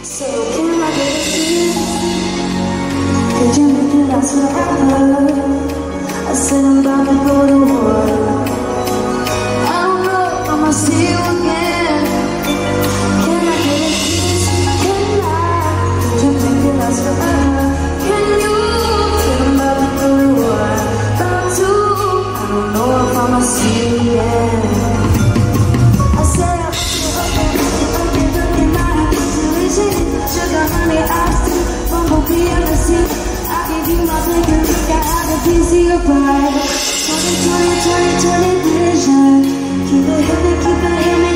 So can I get a kiss? Could you make it last forever? I said I'm about to go to war. I don't know if I'ma see you again. Can I get a kiss? Can I? Could you make it last forever? Can you? Said I'm about to go to war. About to. I don't know if I'ma see you again. I said I'm sugar, honey, iced tea, bumblebee on the seat. I give you my blinking, got out the piece of your pride. 20, vision. Keep it hidden,